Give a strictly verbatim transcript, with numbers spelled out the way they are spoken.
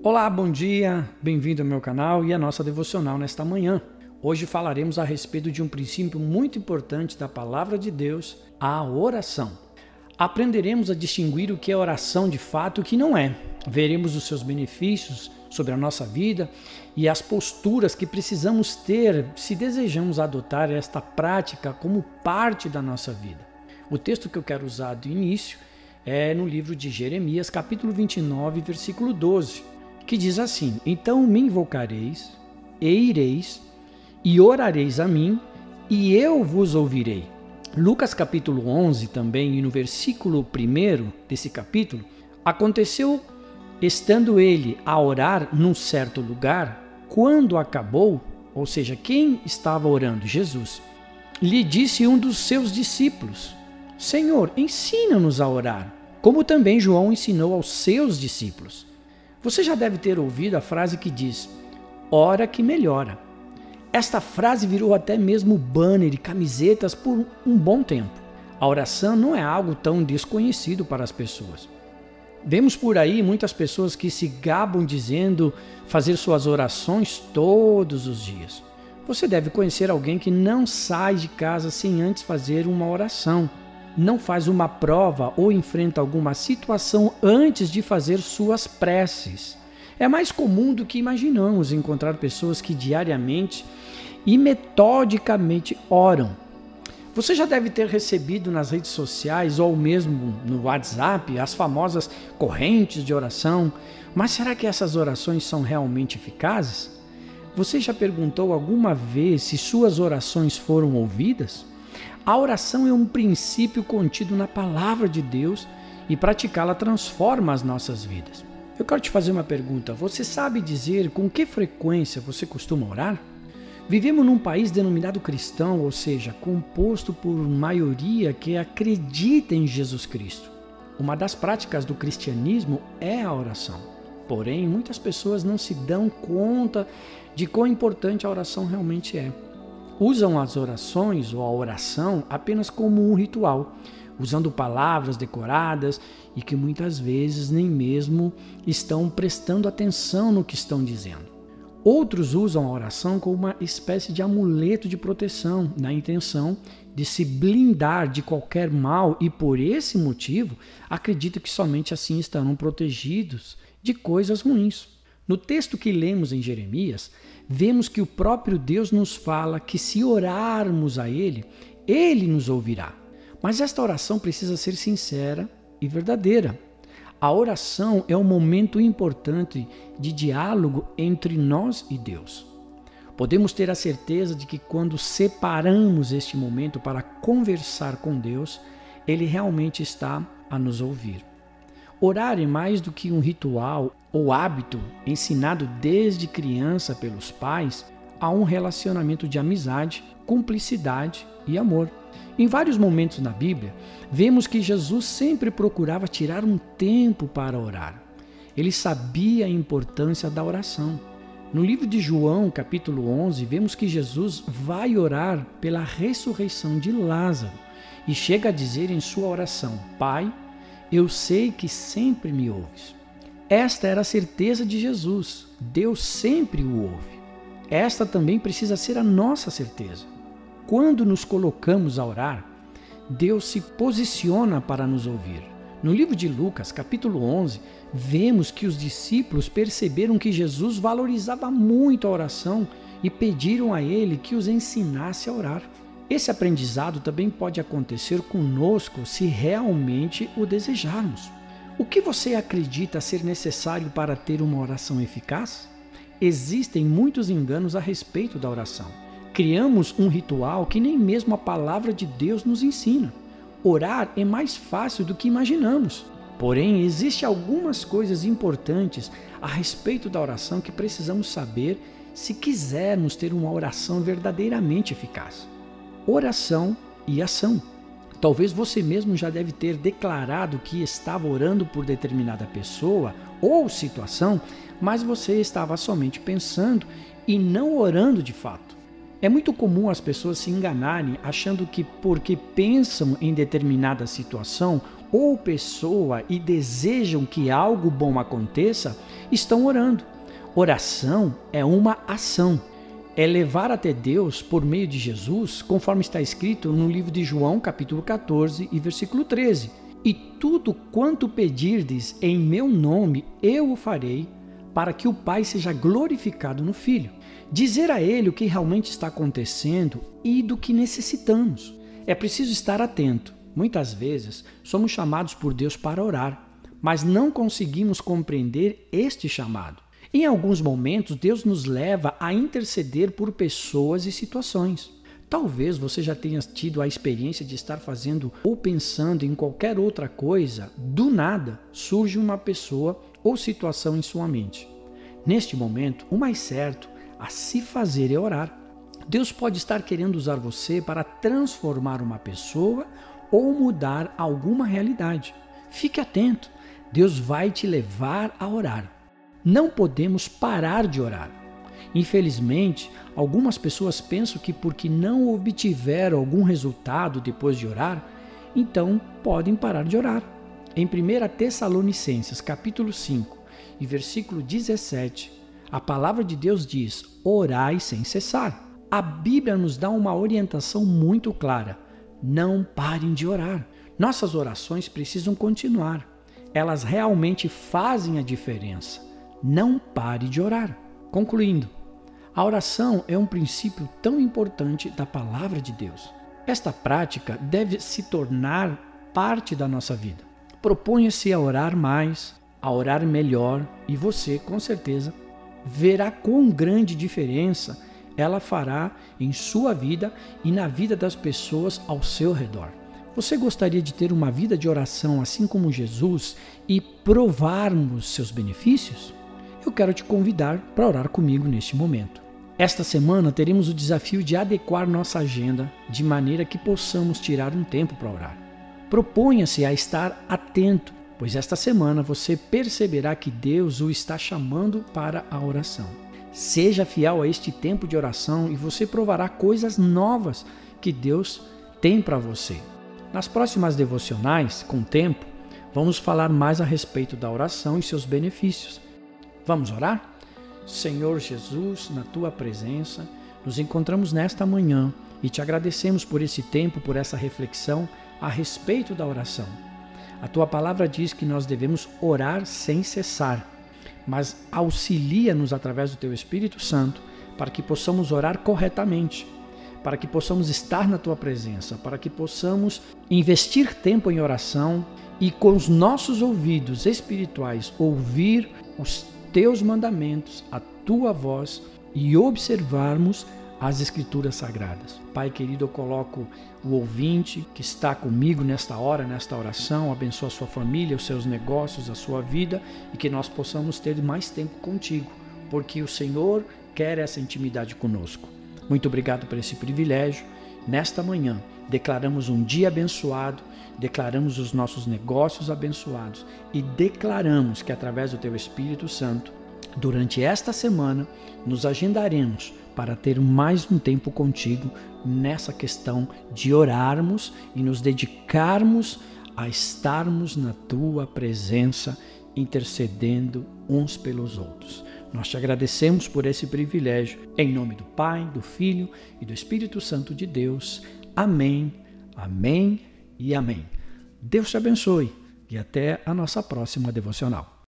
Olá, bom dia, bem-vindo ao meu canal e à nossa devocional nesta manhã. Hoje falaremos a respeito de um princípio muito importante da palavra de Deus, a oração. Aprenderemos a distinguir o que é oração de fato e o que não é. Veremos os seus benefícios sobre a nossa vida e as posturas que precisamos ter se desejamos adotar esta prática como parte da nossa vida. O texto que eu quero usar do início é no livro de Jeremias, capítulo vinte e nove, versículo doze, que diz assim: Então me invocareis, e ireis, e orareis a mim, e eu vos ouvirei. Lucas capítulo onze também, e no versículo primeiro desse capítulo, aconteceu, estando ele a orar num certo lugar, quando acabou, ou seja, quem estava orando? Jesus. Lhe disse um dos seus discípulos: Senhor, ensina-nos a orar, como também João ensinou aos seus discípulos. Você já deve ter ouvido a frase que diz: ora que melhora. Esta frase virou até mesmo banner e camisetas por um bom tempo. A oração não é algo tão desconhecido para as pessoas. Vemos por aí muitas pessoas que se gabam dizendo fazer suas orações todos os dias. Você deve conhecer alguém que não sai de casa sem antes fazer uma oração. Não faz uma prova ou enfrenta alguma situação antes de fazer suas preces. É mais comum do que imaginamos encontrar pessoas que diariamente e metodicamente oram. Você já deve ter recebido nas redes sociais ou mesmo no WhatsApp as famosas correntes de oração, mas será que essas orações são realmente eficazes? Você já perguntou alguma vez se suas orações foram ouvidas? A oração é um princípio contido na palavra de Deus e praticá-la transforma as nossas vidas. Eu quero te fazer uma pergunta. Você sabe dizer com que frequência você costuma orar? Vivemos num país denominado cristão, ou seja, composto por maioria que acredita em Jesus Cristo. Uma das práticas do cristianismo é a oração. Porém, muitas pessoas não se dão conta de quão importante a oração realmente é. Usam as orações ou a oração apenas como um ritual, usando palavras decoradas e que muitas vezes nem mesmo estão prestando atenção no que estão dizendo. Outros usam a oração como uma espécie de amuleto de proteção, na intenção de se blindar de qualquer mal e, por esse motivo, acreditam que somente assim estarão protegidos de coisas ruins. No texto que lemos em Jeremias, vemos que o próprio Deus nos fala que se orarmos a Ele, Ele nos ouvirá. Mas esta oração precisa ser sincera e verdadeira. A oração é um momento importante de diálogo entre nós e Deus. Podemos ter a certeza de que quando separamos este momento para conversar com Deus, Ele realmente está a nos ouvir. Orar é mais do que um ritual ou hábito ensinado desde criança pelos pais a um relacionamento de amizade, cumplicidade e amor. Em vários momentos na Bíblia, vemos que Jesus sempre procurava tirar um tempo para orar. Ele sabia a importância da oração. No livro de João, capítulo onze, vemos que Jesus vai orar pela ressurreição de Lázaro e chega a dizer em sua oração: Pai, eu sei que sempre me ouves. Esta era a certeza de Jesus. Deus sempre o ouve. Esta também precisa ser a nossa certeza. Quando nos colocamos a orar, Deus se posiciona para nos ouvir. No livro de Lucas, capítulo onze, vemos que os discípulos perceberam que Jesus valorizava muito a oração e pediram a Ele que os ensinasse a orar. Esse aprendizado também pode acontecer conosco se realmente o desejarmos. O que você acredita ser necessário para ter uma oração eficaz? Existem muitos enganos a respeito da oração. Criamos um ritual que nem mesmo a palavra de Deus nos ensina. Orar é mais fácil do que imaginamos. Porém, existem algumas coisas importantes a respeito da oração que precisamos saber se quisermos ter uma oração verdadeiramente eficaz. Oração e ação. Talvez você mesmo já deve ter declarado que estava orando por determinada pessoa ou situação, mas você estava somente pensando e não orando de fato. É muito comum as pessoas se enganarem achando que porque pensam em determinada situação ou pessoa e desejam que algo bom aconteça, estão orando. Oração é uma ação. É levar até Deus por meio de Jesus, conforme está escrito no livro de João, capítulo quatorze e versículo treze. E tudo quanto pedirdes em meu nome, eu o farei, para que o Pai seja glorificado no Filho. Dizer a Ele o que realmente está acontecendo e do que necessitamos. É preciso estar atento. Muitas vezes somos chamados por Deus para orar, mas não conseguimos compreender este chamado. Em alguns momentos, Deus nos leva a interceder por pessoas e situações. Talvez você já tenha tido a experiência de estar fazendo ou pensando em qualquer outra coisa, do nada surge uma pessoa ou situação em sua mente. Neste momento, o mais certo a se fazer é orar. Deus pode estar querendo usar você para transformar uma pessoa ou mudar alguma realidade. Fique atento, Deus vai te levar a orar. Não podemos parar de orar. Infelizmente, algumas pessoas pensam que porque não obtiveram algum resultado depois de orar, então podem parar de orar. Em primeira Tessalonicenses, capítulo cinco, e versículo dezessete, a palavra de Deus diz: orai sem cessar. A Bíblia nos dá uma orientação muito clara. Não parem de orar. Nossas orações precisam continuar. Elas realmente fazem a diferença. Não pare de orar. Concluindo, a oração é um princípio tão importante da palavra de Deus. Esta prática deve se tornar parte da nossa vida. Proponha-se a orar mais, a orar melhor, e você, com certeza, verá quão grande diferença ela fará em sua vida e na vida das pessoas ao seu redor. Você gostaria de ter uma vida de oração assim como Jesus e provarmos seus benefícios? Eu quero te convidar para orar comigo neste momento. Esta semana teremos o desafio de adequar nossa agenda de maneira que possamos tirar um tempo para orar. Proponha-se a estar atento, pois esta semana você perceberá que Deus o está chamando para a oração. Seja fiel a este tempo de oração e você provará coisas novas que Deus tem para você. Nas próximas devocionais, com o tempo, vamos falar mais a respeito da oração e seus benefícios. Vamos orar? Senhor Jesus, na Tua presença, nos encontramos nesta manhã e te agradecemos por esse tempo, por essa reflexão a respeito da oração. A Tua palavra diz que nós devemos orar sem cessar, mas auxilia-nos através do Teu Espírito Santo para que possamos orar corretamente, para que possamos estar na Tua presença, para que possamos investir tempo em oração e com os nossos ouvidos espirituais ouvir os Teus mandamentos, a Tua voz e observarmos as Escrituras Sagradas. Pai querido, eu coloco o ouvinte que está comigo nesta hora, nesta oração, abençoa a sua família, os seus negócios, a sua vida e que nós possamos ter mais tempo contigo, porque o Senhor quer essa intimidade conosco. Muito obrigado por esse privilégio. Nesta manhã, declaramos um dia abençoado, declaramos os nossos negócios abençoados e declaramos que através do Teu Espírito Santo, durante esta semana, nos agendaremos para ter mais um tempo contigo nessa questão de orarmos e nos dedicarmos a estarmos na Tua presença, intercedendo uns pelos outros. Nós te agradecemos por esse privilégio, em nome do Pai, do Filho e do Espírito Santo de Deus. Amém, amém e amém. Deus te abençoe e até a nossa próxima devocional.